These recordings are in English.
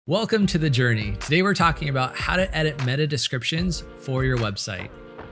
Welcome to The Journey. Today we're talking about how to edit meta descriptions for your website.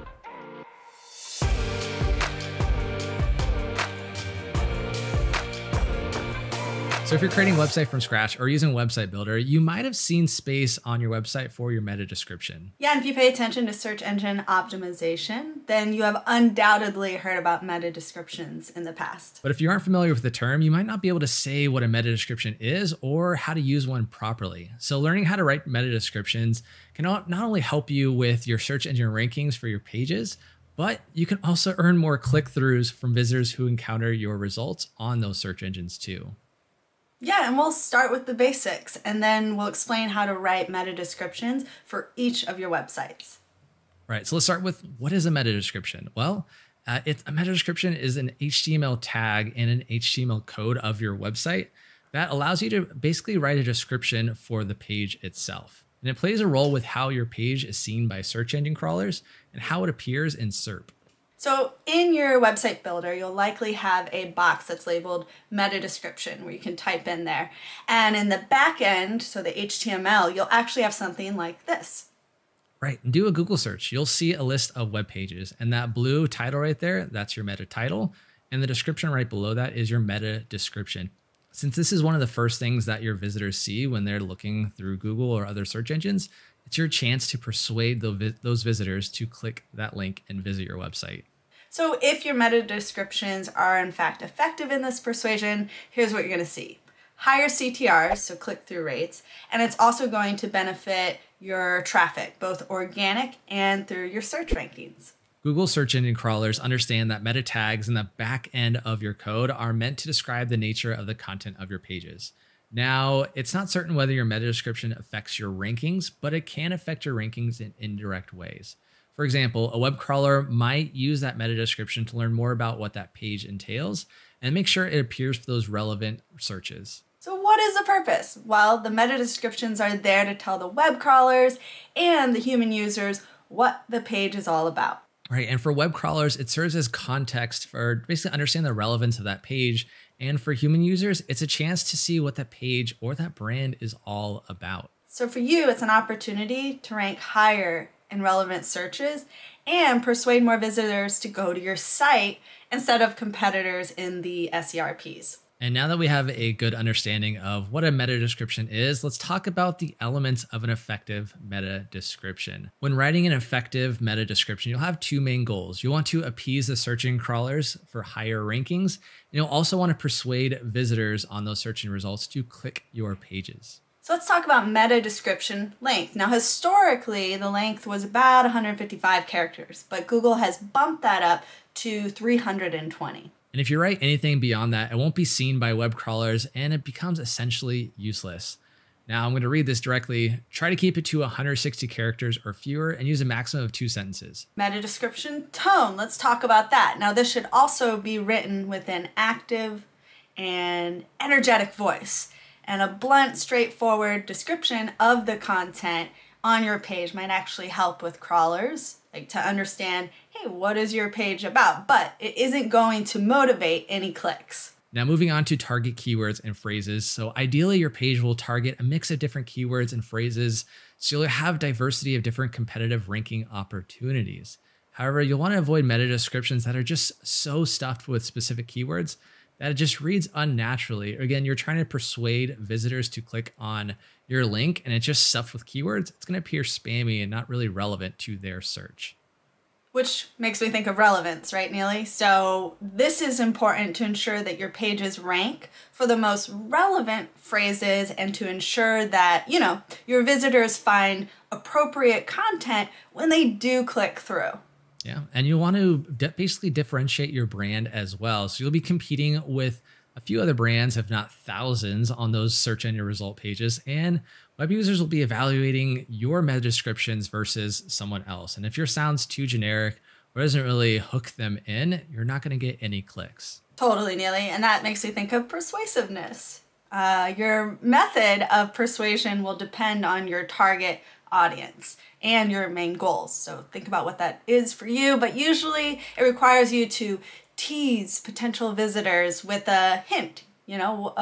So if you're creating a website from scratch or using a website builder, you might have seen space on your website for your meta description. Yeah, and if you pay attention to search engine optimization, then you have undoubtedly heard about meta descriptions in the past. But if you aren't familiar with the term, you might not be able to say what a meta description is or how to use one properly. So learning how to write meta descriptions can not only help you with your search engine rankings for your pages, but you can also earn more click-throughs from visitors who encounter your results on those search engines too. Yeah, and we'll start with the basics, and then we'll explain how to write meta descriptions for each of your websites. Right, so let's start with what is a meta description? Well, a meta description is an HTML tag and an HTML code of your website that allows you to basically write a description for the page itself. And it plays a role with how your page is seen by search engine crawlers and how it appears in SERP. So in your website builder, you'll likely have a box that's labeled meta description where you can type in there. And in the back end, so the HTML, you'll actually have something like this. Right, and do a Google search. You'll see a list of web pages, and that blue title right there, that's your meta title. And the description right below that is your meta description. Since this is one of the first things that your visitors see when they're looking through Google or other search engines, it's your chance to persuade those visitors to click that link and visit your website. So if your meta descriptions are in fact effective in this persuasion, here's what you're going to see. Higher CTRs, so click-through rates, and it's also going to benefit your traffic, both organic and through your search rankings. Google search engine crawlers understand that meta tags in the back end of your code are meant to describe the nature of the content of your pages. Now, it's not certain whether your meta description affects your rankings, but it can affect your rankings in indirect ways. For example, a web crawler might use that meta description to learn more about what that page entails and make sure it appears for those relevant searches. So what is the purpose? Well, the meta descriptions are there to tell the web crawlers and the human users what the page is all about. Right, and for web crawlers, it serves as context for basically understanding the relevance of that page. And for human users, it's a chance to see what that page or that brand is all about. So for you, it's an opportunity to rank higher in relevant searches and persuade more visitors to go to your site instead of competitors in the SERPs. And now that we have a good understanding of what a meta description is, let's talk about the elements of an effective meta description. When writing an effective meta description, you'll have two main goals. You want to appease the search engine crawlers for higher rankings, and you'll also want to persuade visitors on those search engine results to click your pages. So let's talk about meta description length. Now, historically, the length was about 155 characters, but Google has bumped that up to 320. And if you write anything beyond that, it won't be seen by web crawlers and it becomes essentially useless. Now I'm going to read this directly. Try to keep it to 160 characters or fewer and use a maximum of 2 sentences. Meta description tone, let's talk about that. Now this should also be written with an active and energetic voice. And a blunt, straightforward description of the content on your page might actually help with crawlers, like to understand, hey, what is your page about? But it isn't going to motivate any clicks. Now moving on to target keywords and phrases. So ideally your page will target a mix of different keywords and phrases, so you'll have diversity of different competitive ranking opportunities. However, you'll want to avoid meta descriptions that are just so stuffed with specific keywords that it just reads unnaturally. Again, you're trying to persuade visitors to click on your link and it's just stuffed with keywords. It's going to appear spammy and not really relevant to their search. Which makes me think of relevance, right, Neely? So this is important to ensure that your pages rank for the most relevant phrases and to ensure that, your visitors find appropriate content when they do click through. Yeah, and you want to basically differentiate your brand as well. So you'll be competing with a few other brands, if not thousands, on those search engine result pages. And web users will be evaluating your meta descriptions versus someone else. And if yours sounds too generic or doesn't really hook them in, you're not going to get any clicks. Totally, Neely. And that makes me think of persuasiveness. Your method of persuasion will depend on your target audience and your main goals. So think about what that is for you, but usually it requires you to tease potential visitors with a hint, of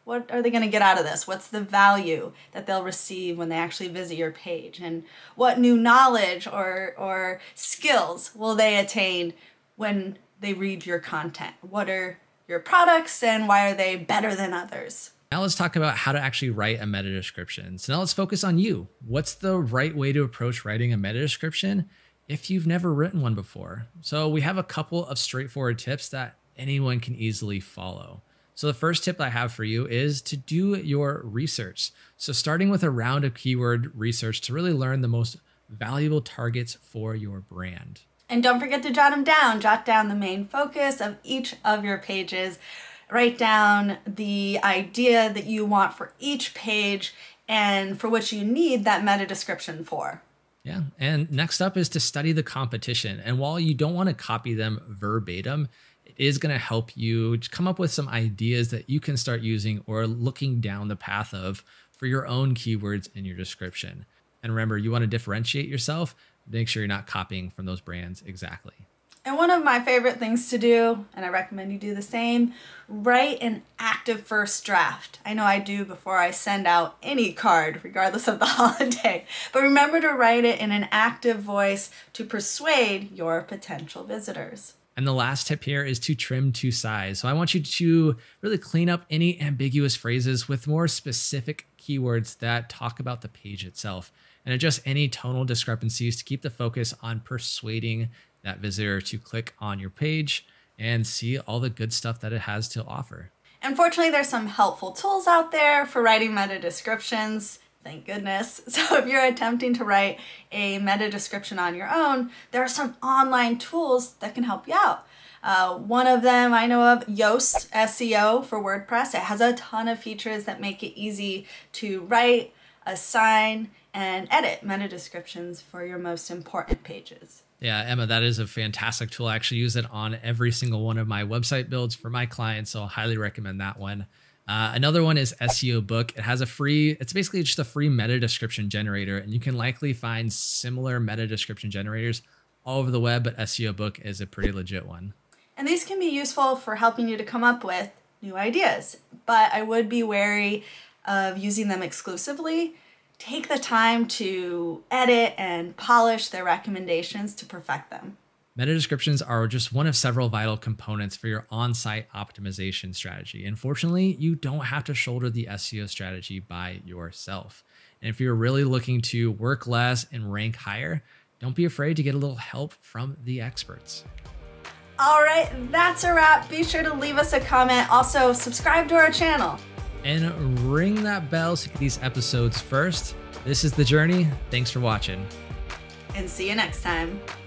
What are they going to get out of this? What's the value that they'll receive when they actually visit your page? And what new knowledge or skills will they attain when they read your content? What are your products and why are they better than others? Now let's talk about how to actually write a meta description. So now let's focus on you. What's the right way to approach writing a meta description if you've never written one before? So we have a couple of straightforward tips that anyone can easily follow. So the first tip I have for you is to do your research. So starting with a round of keyword research to really learn the most valuable targets for your brand. And don't forget to jot them down. Jot down the main focus of each of your pages. Write down the idea that you want for each page and for which you need that meta description for. Yeah, and next up is to study the competition. And while you don't want to copy them verbatim, it is going to help you come up with some ideas that you can start using or looking down the path of for your own keywords in your description. And remember, you want to differentiate yourself. Make sure you're not copying from those brands exactly. And one of my favorite things to do, and I recommend you do the same, write an active first draft. I know I do before I send out any card, regardless of the holiday. But remember to write it in an active voice to persuade your potential visitors. And the last tip here is to trim to size. So I want you to really clean up any ambiguous phrases with more specific keywords that talk about the page itself and adjust any tonal discrepancies to keep the focus on persuading that visitor to click on your page and see all the good stuff that it has to offer. Unfortunately, there's some helpful tools out there for writing meta descriptions. Thank goodness. So if you're attempting to write a meta description on your own, there are some online tools that can help you out. One of them I know of, Yoast SEO for WordPress. It has a ton of features that make it easy to write, assign, and edit meta descriptions for your most important pages. Yeah, Emma, that is a fantastic tool. I actually use it on every single one of my website builds for my clients, so I'll highly recommend that one. Another one is SEO Book. It has it's basically just a free meta description generator, and you can likely find similar meta description generators all over the web, but SEO Book is a pretty legit one. And these can be useful for helping you to come up with new ideas, but I would be wary of using them exclusively. Take the time to edit and polish their recommendations to perfect them. Meta descriptions are just one of several vital components for your on-site optimization strategy. Unfortunately, you don't have to shoulder the SEO strategy by yourself. And if you're really looking to work less and rank higher, don't be afraid to get a little help from the experts. All right, that's a wrap. Be sure to leave us a comment. Also, subscribe to our channel. And ring that bell to get these episodes first. This is The Journey. Thanks for watching. And see you next time.